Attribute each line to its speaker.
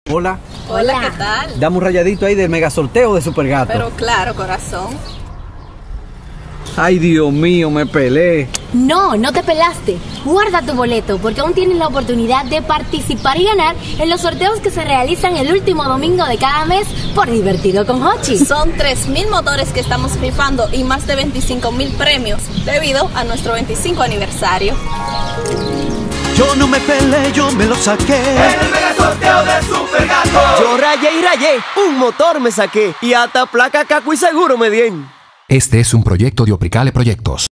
Speaker 1: Hola.
Speaker 2: Hola, ¿qué tal?
Speaker 1: Dame un rayadito ahí del mega sorteo de Supergato.
Speaker 2: Pero claro, corazón.
Speaker 1: Ay, Dios mío, me pelé.
Speaker 3: No, no te pelaste. Guarda tu boleto porque aún tienes la oportunidad de participar y ganar en los sorteos que se realizan el último domingo de cada mes por Divertido con Hochi.
Speaker 2: Son 3,000 motores que estamos rifando y más de 25,000 premios debido a nuestro 25 aniversario.
Speaker 4: Yo no me peleé, yo me lo saqué.
Speaker 5: En el mega sorteo de Supergato.
Speaker 6: Yo rayé, un motor me saqué y hasta placa caco y seguro me dien.
Speaker 7: Este es un proyecto de Oprecale Proyectos.